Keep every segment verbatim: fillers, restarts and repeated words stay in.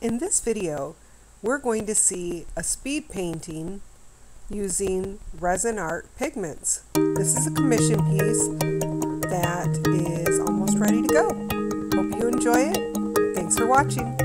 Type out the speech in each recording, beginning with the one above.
In this video, we're going to see a speed painting using Resin Arte pigments. This is a commission piece that is almost ready to go. Hope you enjoy it. Thanks for watching.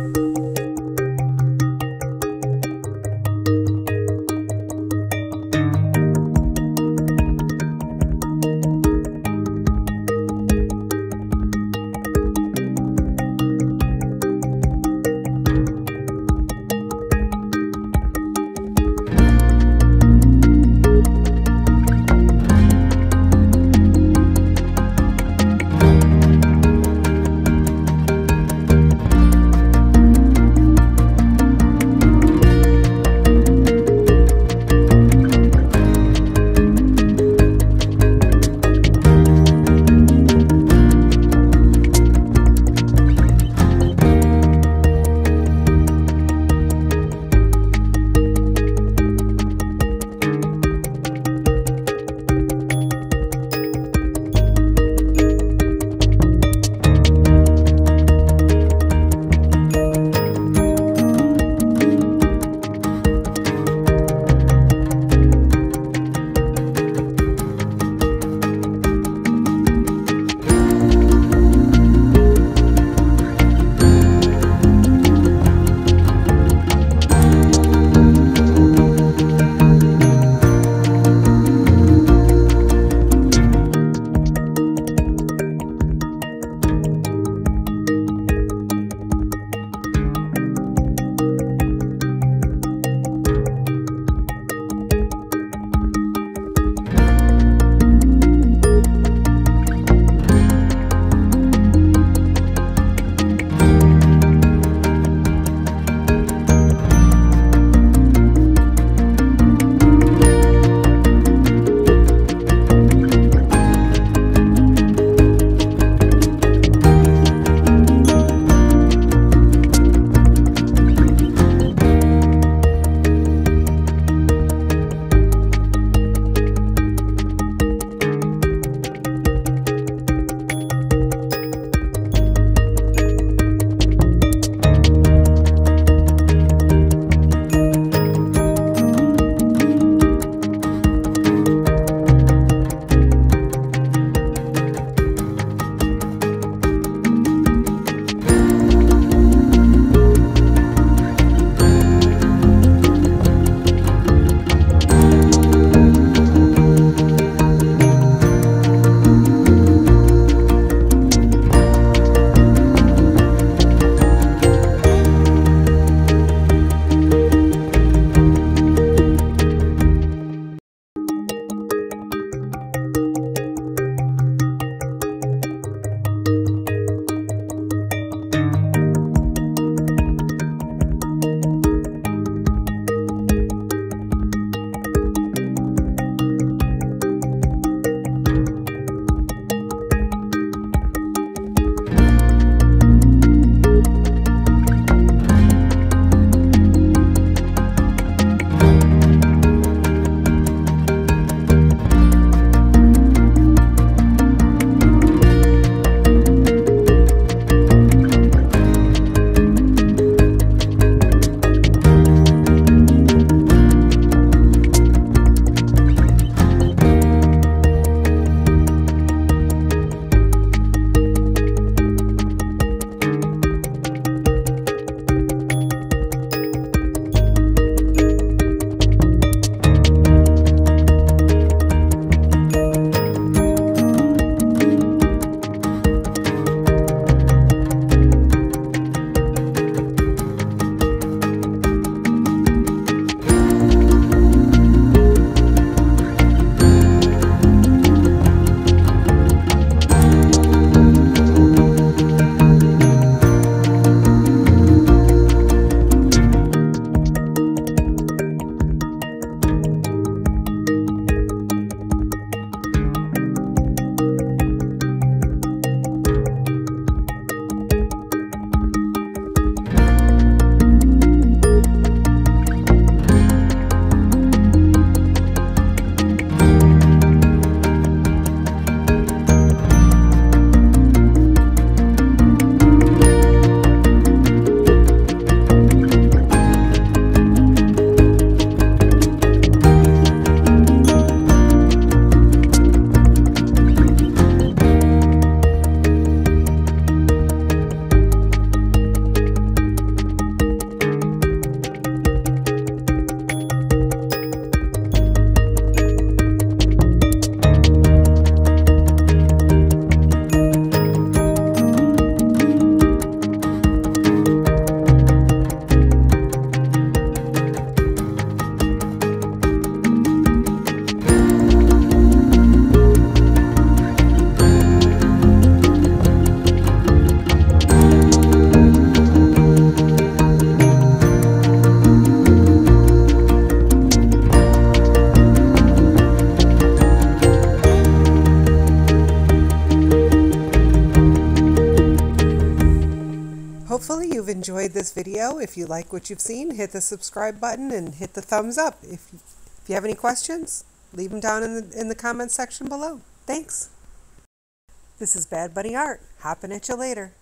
this video. If you like what you've seen, hit the subscribe button and hit the thumbs up. If, if you have any questions, leave them down in the, in the comments section below. Thanks. This is Bad Bunny Art. Hopping at you later.